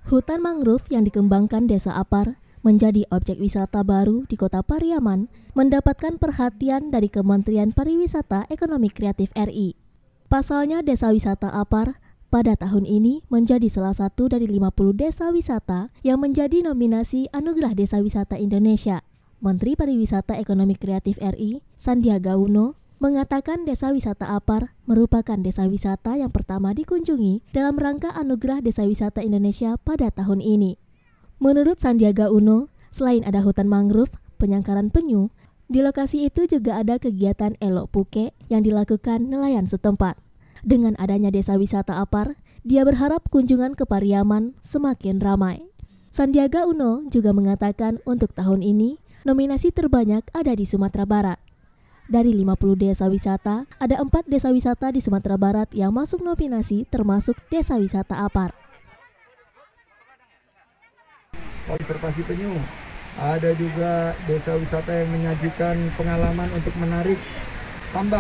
Hutan mangrove yang dikembangkan Desa Apar menjadi objek wisata baru di Kota Pariaman mendapatkan perhatian dari Kementerian Pariwisata Ekonomi Kreatif RI. Pasalnya Desa Wisata Apar pada tahun ini menjadi salah satu dari 50 desa wisata yang menjadi nominasi Anugerah Desa Wisata Indonesia. Menteri Pariwisata Ekonomi Kreatif RI, Sandiaga Uno, mengatakan Desa Wisata Apar merupakan desa wisata yang pertama dikunjungi dalam rangka Anugerah Desa Wisata Indonesia pada tahun ini. Menurut Sandiaga Uno, selain ada hutan mangrove, penyangkaran penyu, di lokasi itu juga ada kegiatan elok puke yang dilakukan nelayan setempat. Dengan adanya Desa Wisata Apar, dia berharap kunjungan ke Pariaman semakin ramai. Sandiaga Uno juga mengatakan untuk tahun ini, nominasi terbanyak ada di Sumatera Barat. Dari 50 desa wisata, ada 4 desa wisata di Sumatera Barat yang masuk nominasi termasuk Desa Wisata Apar. Konservasi penyu, ada juga desa wisata yang menyajikan pengalaman untuk menarik tambang,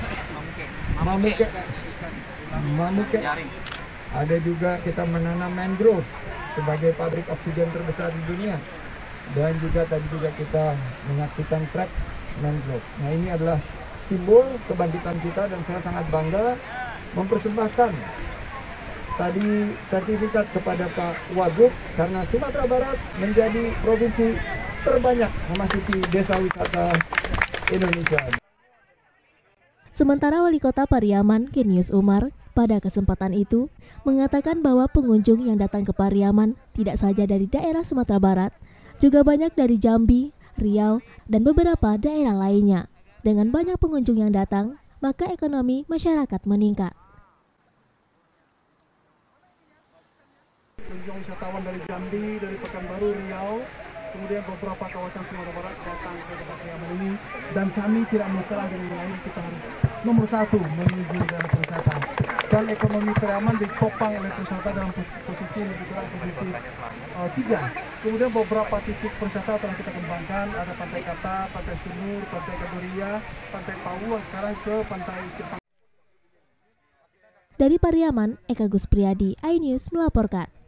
mamuke. Ada juga kita menanam mangrove sebagai pabrik oksigen terbesar di dunia. Dan juga tadi juga kita menyaksikan trek mangrove. Nah, ini adalah simbol kebangkitan kita dan saya sangat bangga mempersembahkan tadi sertifikat kepada Pak Wagub karena Sumatera Barat menjadi provinsi terbanyak memasuki desa wisata Indonesia. Sementara Wali Kota Pariaman, Kenius Umar, pada kesempatan itu mengatakan bahwa pengunjung yang datang ke Pariaman tidak saja dari daerah Sumatera Barat, juga banyak dari Jambi, Riau, dan beberapa daerah lainnya. Dengan banyak pengunjung yang datang, maka ekonomi masyarakat meningkat. Pengunjung wisatawan dari Jambi, dari Pekanbaru, Riau, kemudian beberapa kawasan Sumatera Barat datang ke tempat Pariaman ini, dan kami tidak mau kalah dengan yang lain. Kita harus nomor 1 menuju dalam pariwisata. Dan ekonomi Pariaman ditopang oleh pariwisata dalam posisi lebih kurang posisi 3. Kemudian beberapa titik pariwisata telah kita kembangkan, ada Pantai Kata, Pantai Sunur, Pantai Kadoria, Pantai Pawu, sekarang ke Pantai Sepang. Dari Pariaman, Eka Gus Priyadi, iNews melaporkan.